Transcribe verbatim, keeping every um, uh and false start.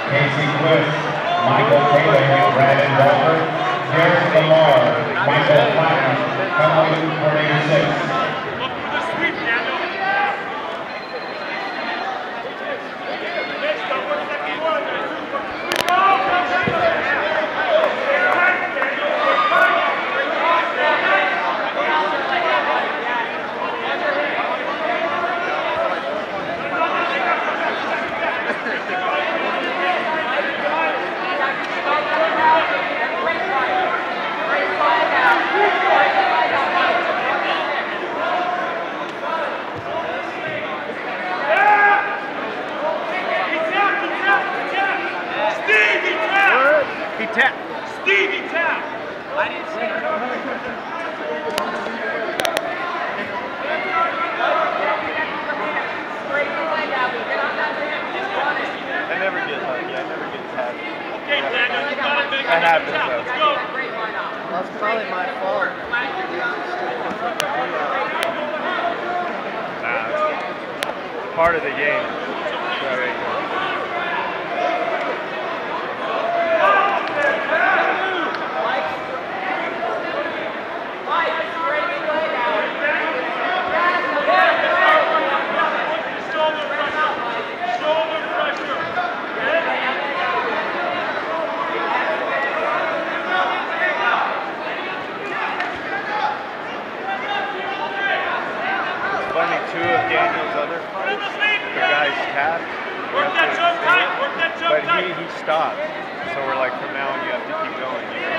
Casey Twist, Michael Taylor, Brandon Walker, Jared Lamar, Michael Platten, penalty for eighty-six. He tapped. Steve, he tapped. I didn't see it. I never get like, yeah, I never get tapped. Okay, Daniel, you got it, big. That happens though. Let's go. That's probably my fault. Nah, it's part of the game. Sorry. Funny, two of Daniel's other fights, the guy's tapped. Work that jump tight. Work that jump But tight. he, he stopped. So we're like, from now on, you have to keep going. You know?